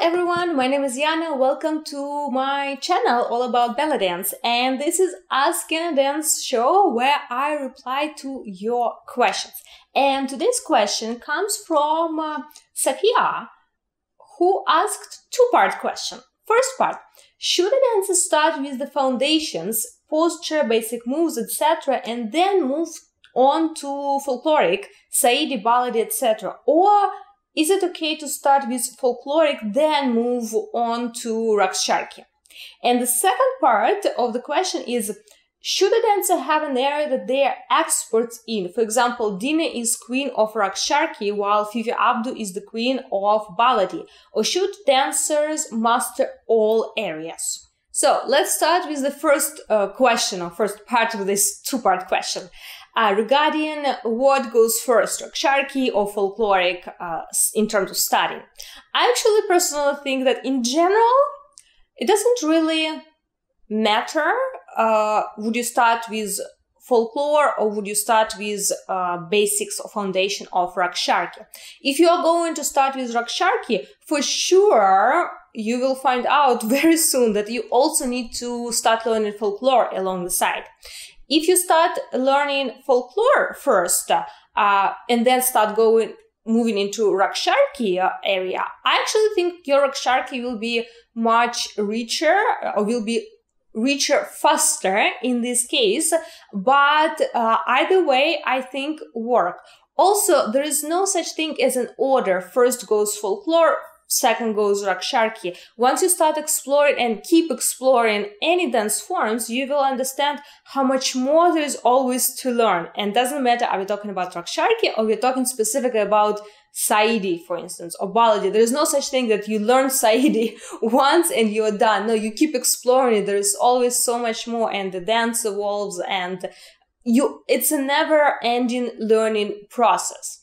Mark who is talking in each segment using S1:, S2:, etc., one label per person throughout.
S1: everyone, my name is Iana. Welcome to my channel all about belly dance, and this is ASKianaDANCE show where I reply to your questions. And today's question comes from Safia, who asked two-part question. First part: should a dancer start with the foundations, posture, basic moves, etc., and then move on to folkloric, Saidi, ballad, etc., or is it okay to start with folkloric, then move on to Raqs Sharki? And the second part of the question is, should a dancer have an area that they are experts in? For example, Dina is queen of Raqs Sharki, while Fifi Abdu is the queen of balladi. Or should dancers master all areas? So let's start with the first question, or first part of this two-part question. Regarding what goes first, Raqs Sharki or folkloric in terms of studying. I actually personally think that in general, it doesn't really matter. Would you start with folklore or would you start with basics or foundation of Raqs Sharki? If you are going to start with Raqs Sharki, for sure, you will find out very soon that you also need to start learning folklore along the side. If you start learning folklore first and then start moving into Raqs Sharki area, I actually think your Raqs Sharki will be much richer, or will be richer faster in this case. But either way, I think work. Also, there is no such thing as an order. First goes folklore, second goes Raqs Sharki. Once you start exploring and keep exploring any dance forms, you will understand how much more there is always to learn. And doesn't matter, are we talking about Raqs Sharki or we're talking specifically about Saidi, for instance, or balladi. There is no such thing that you learn Saidi once and you're done. No, you keep exploring it. There is always so much more, and the dance evolves, and it's a never-ending learning process.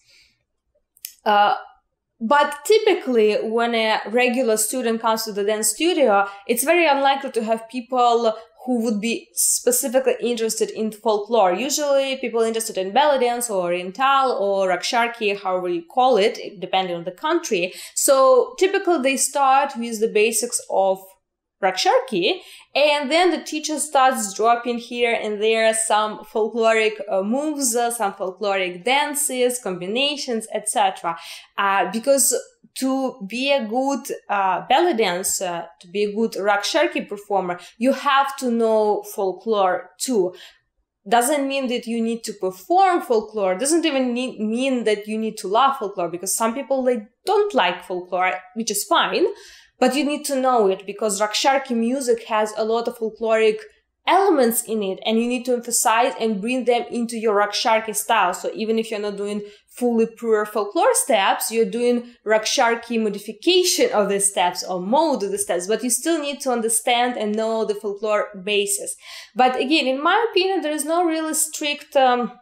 S1: But typically, when a regular student comes to the dance studio, it's very unlikely to have people who would be specifically interested in folklore. Usually, people interested in belly dance or oriental or Raqs Sharki, however you call it, depending on the country. So typically, they start with the basics of Raqs Sharki, and then the teacher starts dropping here and there some folkloric moves, some folkloric dances, combinations, etc. Because to be a good belly dancer, to be a good Raqs Sharki performer, you have to know folklore too. Doesn't mean that you need to perform folklore, doesn't even mean that you need to love folklore, because some people, they don't like folklore, which is fine. But you need to know it, because Raqs Sharki music has a lot of folkloric elements in it, and you need to emphasize and bring them into your Raqs Sharki style. So even if you're not doing fully pure folklore steps, you're doing Raqs Sharki modification of the steps or mode of the steps, but you still need to understand and know the folklore basis. But again, in my opinion, there is no really strict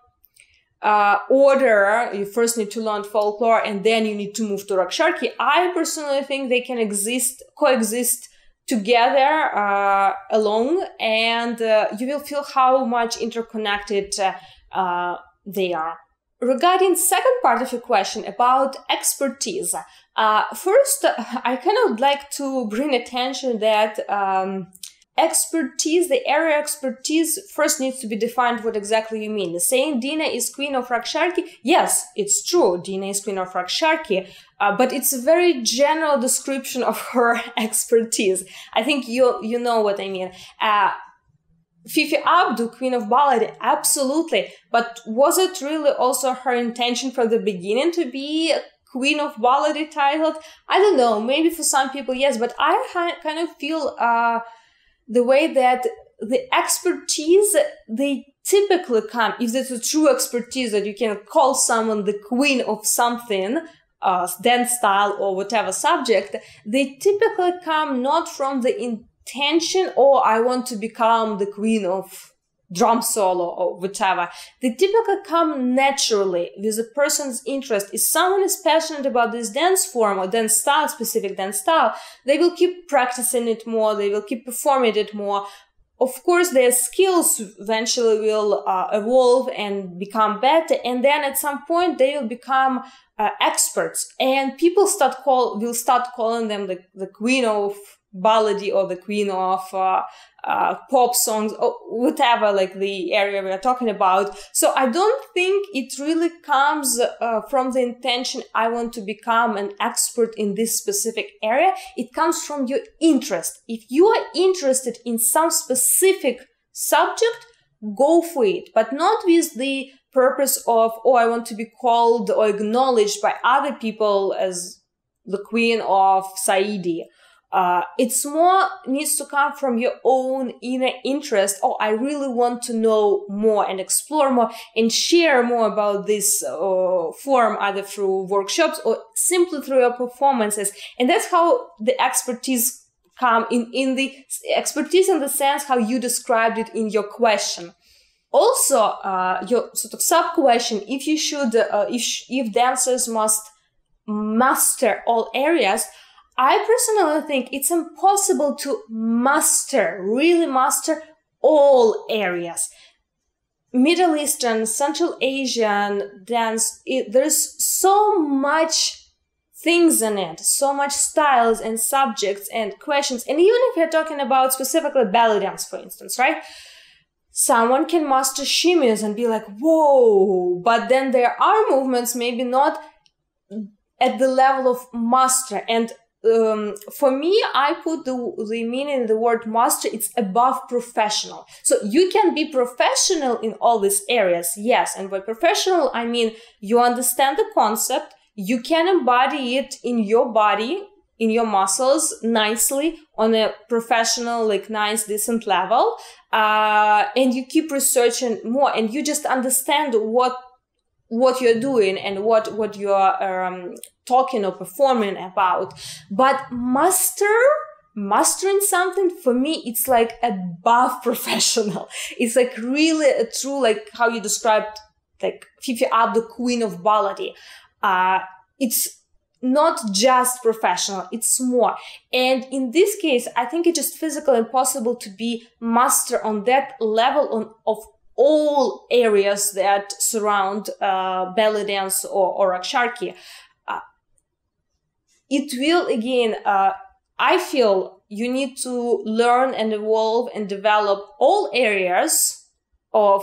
S1: order. You first need to learn folklore and then you need to move to Raqs Sharki. I personally think they can coexist together along, and you will feel how much interconnected they are. Regarding second part of your question about expertise, first I kind of like to bring attention that expertise, the area expertise, first needs to be defined what exactly you mean. Saying Dina is queen of Raqs Sharki, yes, it's true, Dina is queen of Raqs Sharki, but it's a very general description of her expertise. I think you know what I mean. Fifi Abdu, queen of ballad, absolutely, but was it really also her intention from the beginning to be queen of ballad titled? I don't know, maybe for some people, yes, but I kind of feel the way that the expertise, they typically come, if there's a true expertise that you can call someone the queen of something, dance style or whatever subject, they typically come not from the intention, oh, I want to become the queen of drum solo or whatever. They typically come naturally with a person's interest. If someone is passionate about this dance form or dance style, specific dance style, they will keep practicing it more, they will keep performing it more. of course, their skills eventually will evolve and become better. And then at some point, they will become experts. And people will start calling them the queen of ballady or the queen of pop songs or whatever, like the area we are talking about. So I don't think it really comes from the intention, I want to become an expert in this specific area. It comes from your interest. If you are interested in some specific subject, go for it, but not with the purpose of, oh, I want to be called or acknowledged by other people as the queen of Saidi. It's more needs to come from your own inner interest. Oh, I really want to know more and explore more and share more about this form, either through workshops or simply through your performances. And that's how the expertise come in the expertise in the sense how you described it in your question. Also, your sort of sub-question, if you should, if dancers must master all areas, I personally think it's impossible to really master all areas. Middle Eastern, Central Asian dance, there's so much things in it, so much styles and subjects and questions. And even if you're talking about specifically belly dance, for instance, right? Someone can master shimmies and be like, whoa, but then there are movements maybe not at the level of master. And for me, I put the meaning in the word master, it's above professional. So you can be professional in all these areas, yes. And by professional, I mean you understand the concept, you can embody it in your body, in your muscles nicely on a professional, like nice, decent level. And you keep researching more and you just understand what you're doing and what you're talking or performing about. But mastering something, for me, it's like above professional. It's like really a true, like how you described, like Fifi Ab, the queen of ballady. It's not just professional, it's more. And in this case, I think it's just physically impossible to be master on that level of all areas that surround belly dance or Raqs Sharki. It will, again, I feel you need to learn and evolve and develop all areas of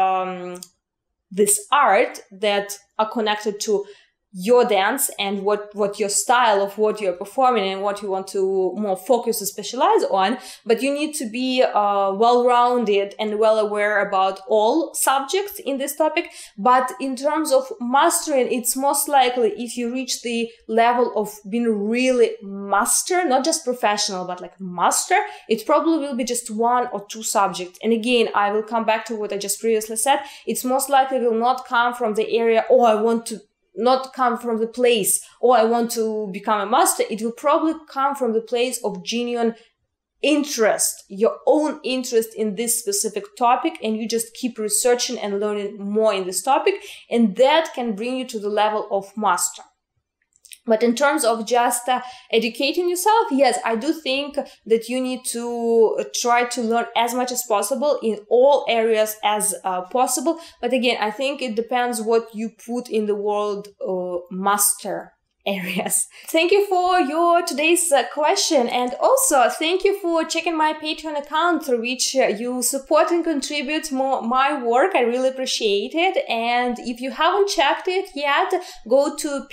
S1: this art that are connected to your dance and what your style of what you're performing and what you want to more focus and specialize on. But you need to be well-rounded and well aware about all subjects in this topic. But in terms of mastering, it's most likely if you reach the level of being really master, not just professional, but like master, it probably will be just one or two subjects. And again, I will come back to what I just previously said. It's most likely will not come from the area, oh, I want to not come from the place, oh, I want to become a master. It will probably come from the place of genuine interest, your own interest in this specific topic, and you just keep researching and learning more in this topic, and that can bring you to the level of master. But in terms of just educating yourself, yes, I do think that you need to try to learn as much as possible in all areas as possible. But again, I think it depends what you put in the word master areas. Thank you for your today's question, and also thank you for checking my Patreon account through which you support and contribute more my work. I really appreciate it. And if you haven't checked it yet, go to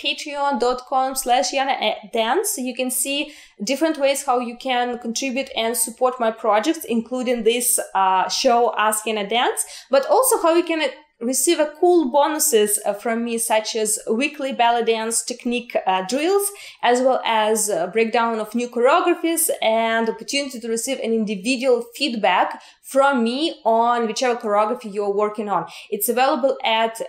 S1: patreon.com/ASKianaDANCE. You can see different ways how you can contribute and support my projects, including this show ASKianaDANCE, but also how you can receive a cool bonuses from me, such as weekly belly dance technique drills, as well as breakdown of new choreographies and opportunity to receive an individual feedback from me on whichever choreography you're working on. It's available at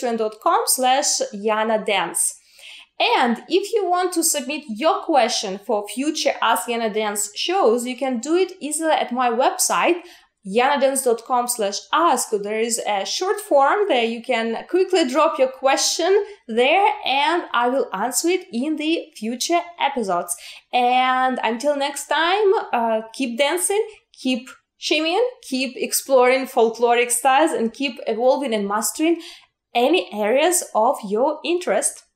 S1: patreon.com/ASKianaDANCE. And if you want to submit your question for future ASKianaDANCE shows, you can do it easily at my website, ASKianaDANCE.com/ask. There is a short form there. You can quickly drop your question there and I will answer it in the future episodes. And until next time, keep dancing, keep shimmy in, keep exploring folkloric styles, and keep evolving and mastering any areas of your interest.